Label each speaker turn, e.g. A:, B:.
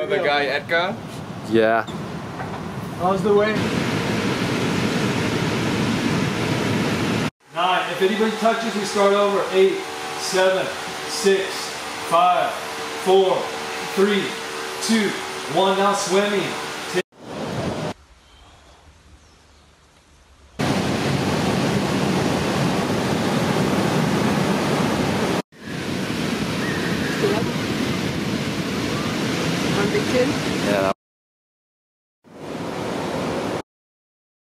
A: know the guy Edgar?
B: Yeah.
C: How's the way? 9. If anybody touches, we start over. 8, 7, 6, 5, 4, 3, 2, 1. Now swimming.